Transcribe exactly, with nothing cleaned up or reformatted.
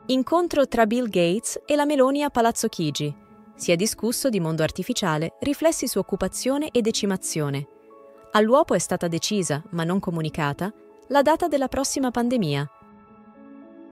Incontro tra Bill Gates e la Meloni a Palazzo Chigi. Si è discusso di mondo artificiale, riflessi su occupazione e decimazione. All'uopo è stata decisa, ma non comunicata, la data della prossima pandemia.